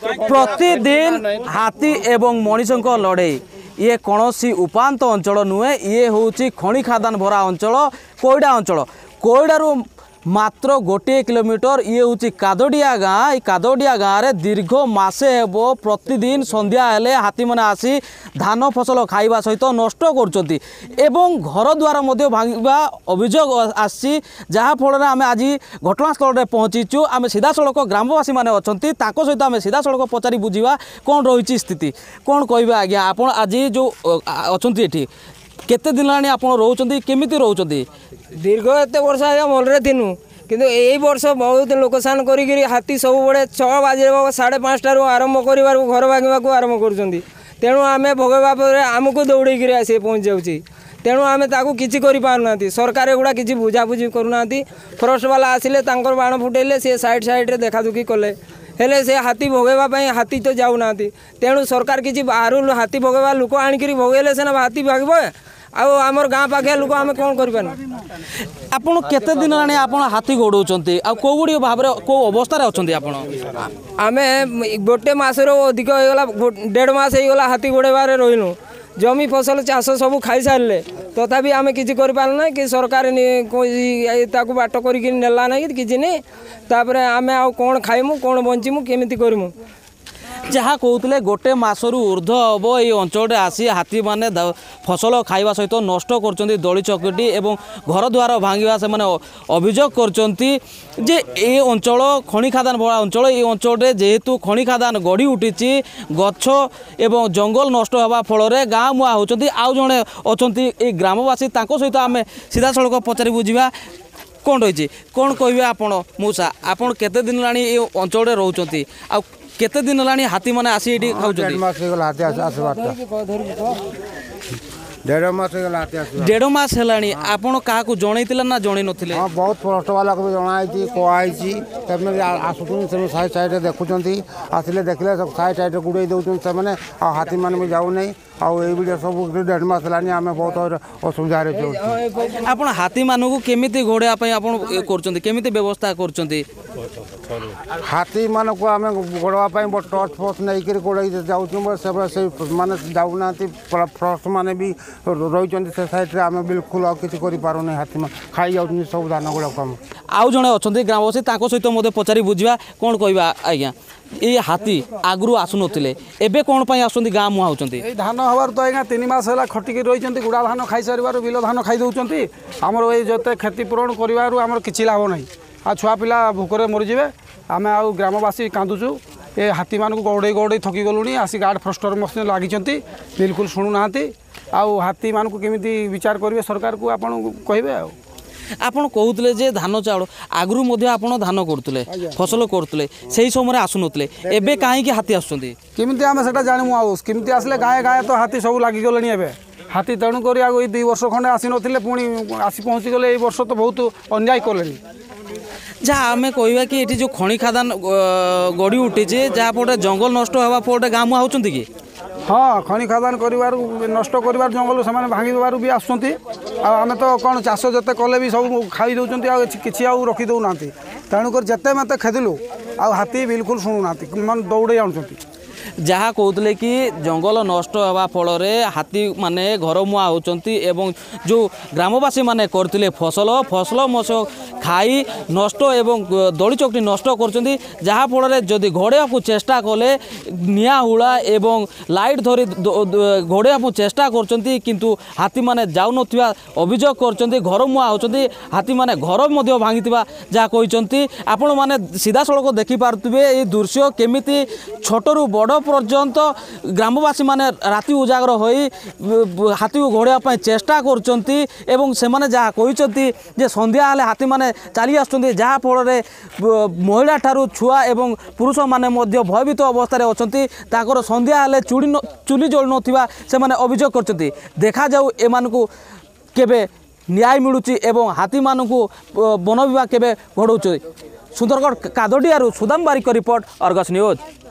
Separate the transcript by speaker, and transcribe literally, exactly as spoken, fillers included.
Speaker 1: प्रतिदिन हाथी एवं मनीषों लड़े ये कौनसी उपात अंचल नुहे ये हूँ खनि खादान भरा अंचल कोईडा अंचल कोईडारू मात्र गोटे किलोमीटर ये हूँ कादोडिया गाँ। कादोडिया गाँव में दीर्घ मासे हेबो प्रतिदिन संध्या हेले हाथी मैंने आसी धान फसल खाइबा सहित नष्ट करुँच एवं घर द्वार मध्य भांगा अभियोग आसी जहाँ फल आम आज घटनास्थल में पहुँचीचु आम सीधा सड़क ग्रामवासी मैंने अच्छा सहित आम सीधा सड़क पचारि बुझा कौन रही स्थिति कौन कह आज्ञा आप आज जो अच्छा ये केते दिन लानी आपण रोचंती केमिति रोचंती
Speaker 2: दीर्घ एत वर्ष आज्ञा मलरे थिनु किंतु यही वर्ष बहुत लोकसान करी हाथी सब बड़े छः बाजे साढ़े पाँचटार आरंभ कर घर भांगा आरंभ कर तेणु आम भोगवा पर आमको दौड़े आसी पहुँच जाऊँगी तेणु आम ताकू किसी करना सरकार एगुड़ा किसी बुझाबुझी करूना फरेस्ट वाला आसिले बाण फुटेले सी साइड साइड देखा दुखी कले हेले से हाथी भोगवाई हाथी तो जाऊना तेणु सरकार किसी बाहर हाथी भोगवा लोक आणिक भोगेले सेना हाथी भागब आमर गाँ पाखे लोक आम कौन कर
Speaker 1: आपण केते दिन लानी आपण हाथी गोड़ौचंती आ कोगुडी भाव रे को अवस्था रे अछंती आपण
Speaker 2: आमे गोटे मासर अधिक होगला डेढ़ मास होगला हाथी गोड़ेबारे रहिनु जमी फसल चाष सब खाई सारे तथापि आम किसी करना कि सरकार ताकू बाट करके नेला ना कि नहीं तापर आम आ कौन खाइमु कौन बंचीमु केमिति करमु
Speaker 1: जहाँ कहते गोटे मसरू ऊर्ध्व हम ये अंचल आसी हाथी मैंने फसल खाइबा सहित नष्ट कर दली चकटी एवं घर द्वार भांगा से मैंने अभियोग कर अंचल खनि खादान भरा अंचल ये अंचल जेहेतु खनि खादान गढ़ी उठी गछ एवं जंगल नष्ट होगा फल गाँ मुआ होती आउ जड़े अच्छा ग्रामवासी सहित आम सीधा सड़क पचारि बुझा कौन रही कौन कहे आपण मौसा आपड़ केते दिन लानी ये अंचल रोचंती आ केते दिन लानी हाथी माने आसी एठी खाउछथि
Speaker 3: डेढ़ मास गला हाथी आसबार डेढ़ मास गला हाथी आसबार
Speaker 1: डेढ़ मास हेलानी आपण काहा को जणैतिला ना जणै नथिले
Speaker 3: हां बहुत फरेस्ट वाला को जणाइछि कोआइछि तमे आसुथुन से साइड साइड देखुचंती आसिले देखले सब साइड साइड गुडै दउछन से माने हाथी माने भी जाउ नै आ ए वीडियो सब डेढ़ मास लानी आमे बहुत असुविधा रे छ
Speaker 1: आपण हाथी मानकु केमिति घोड़े पई आपण करचंती केमिति व्यवस्था करचंती
Speaker 3: हाथी मान को आम गोड़वा टर्च फर्च नहीं कर गोड़ जाऊँ से माने जाऊना फरेस्ट मैंने भी रही से साइड आम बिल्कुल किसी करें हाथी में खाई जाऊँ सब धान गुड़ा कम
Speaker 1: आउ जड़े अच्छा ग्रामवासी सहित मत पचारि बुझा कौन कह आज्ञा ये हाथी आगु आसुन एवं कौन आसुँच गाँ मुहां
Speaker 4: धान हबार तो आज्ञा तीन मास है खटिक रही गुड़ा धान खाई सार बिल धान खाई दौरान आमर ये जो क्षतिपूरण कर किसी लाभ ना आ छुआ पिला भूकरे मरीजे आम आ ग्रामवासी कांदुचु ये हाथी मान को गौड़े गौड़े थकी गलुनी आसी गार्ड फरेस्टर मशीन लगी बिल्कुल शुणुना आउ हाथी मान को केमिति विचार करेंगे सरकार को आपन कहे
Speaker 1: आपण कहते जे धान चाउल आगु आपण धान करुले फसल करुले से समय आसुनते एवं कहीं हाथी आसुँच
Speaker 4: केमिति आम से जानमु आउस केमिति आसले गाए गाए तो हाथी सब लगिगले एवं हाथी तेणुक आगे दुई वर्ष खंडे आसी नथिले पुणी आसी पहुँची गले वर्ष तो बहुत अन्याय कले
Speaker 1: जहाँ आम कह कि ये जो खनि खादान गढ़ी उठी जहाँ पटे जंगल नष्ट होगा पटे गाँ मुआ होती कि
Speaker 4: हाँ खनि खादान कर नष्ट कर जंगल से भांगी भी आसुँच आम तो कौन चाष जिते कले भी सब खाई दौरान आ कि रखी दौना तेणुक जिते मत खेदलु आ हाथी बिल्कुल शुणुना मन दौड़े आनुंट
Speaker 1: जहाँ कहते कि जंगल नष्ट होगा फल हाथी माने घर मुआ होती एवं जो ग्रामवासी माने करते फसल फसल मस खाई नष्ट एवं दली चकटी नष्ट कर जहाँ फल जदि घोड़े को चेष्टा कले निआ हुला एवं लाइट धरी घोड़े को चेष्टा कर किंतु हाथी माने जाऊन अभियोग कर घर मुआ होती हाथी माने घर भांगी जहाँ कहते आपण मैंने सीधा सड़क देखिपे ये दृश्य केमिति छोटू बड़ पर्यंत ग्रामवासी माने राति उजागर हो हाथी को घोड़ा चेष्टा कर जहाँ कहते संध्या हेले हाथी माने चली आसुँच जहाँ फल महिला ठारू छुआ एवं पुरुष माने मध्य भयभीत अवस्था अच्छा ताकर संध्या हेले चूड़ी चुली जल ना से अभियोग कर देखा जाऊ एमानकु केबे न्याय मिलुची एवं हाथी मानकु वन विभाग केबे घोड़ौछ। सुंदरगढ़ कादोडियारू Sudam Barik report Argus news.